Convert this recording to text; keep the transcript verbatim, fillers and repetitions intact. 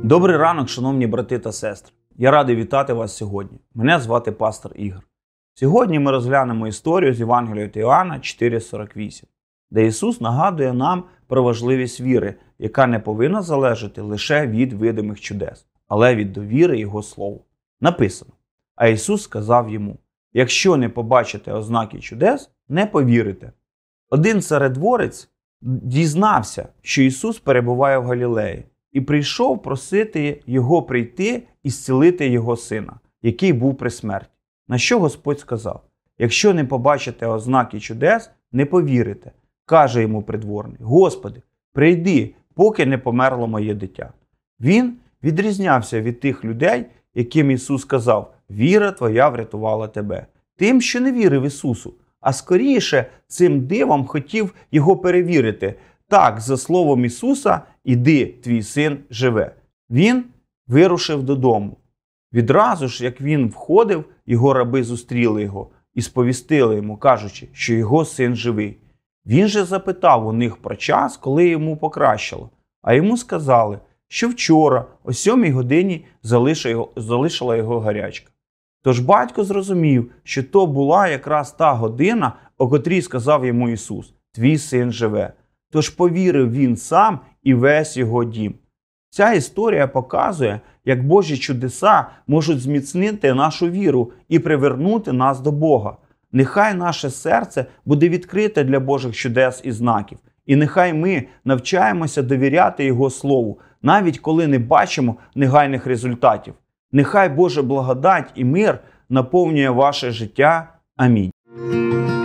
Добрий ранок, шановні брати та сестри. Я радий вітати вас сьогодні. Мене звати пастор Ігор. Сьогодні ми розглянемо історію з Євангелія від Іоанна чотири сорок вісім, де Ісус нагадує нам про важливість віри, яка не повинна залежати лише від видимих чудес, але від довіри Його Слову. Написано: «А Ісус сказав йому: якщо не побачите ознаки чудес, не повірите». Один царедворець дізнався, що Ісус перебуває в Галілеї, і прийшов просити Його прийти і зцілити Його сина, який був при смерті. На що Господь сказав: якщо не побачите ознаки чудес, не повірите. Каже йому придворний: Господи, прийди, поки не померло моє дитя. Він відрізнявся від тих людей, яким Ісус сказав: віра твоя врятувала тебе. Тим, що не вірив Ісусу, а скоріше цим дивом хотів його перевірити. Так, за словом Ісуса, іди, твій син живе. Він вирушив додому. Відразу ж, як він входив, його раби зустріли його і сповістили йому, кажучи, що його син живий. Він же запитав у них про час, коли йому покращило. А йому сказали, що вчора, о сьомій годині, залишила його гарячка. Тож батько зрозумів, що то була якраз та година, о котрій сказав йому Ісус: твій син живе. Тож повірив він сам і весь його дім. Ця історія показує, як Божі чудеса можуть зміцнити нашу віру і привернути нас до Бога. Нехай наше серце буде відкрите для Божих чудес і знаків. І нехай ми навчаємося довіряти Його Слову, навіть коли не бачимо негайних результатів. Нехай Божа благодать і мир наповнює ваше життя. Амінь.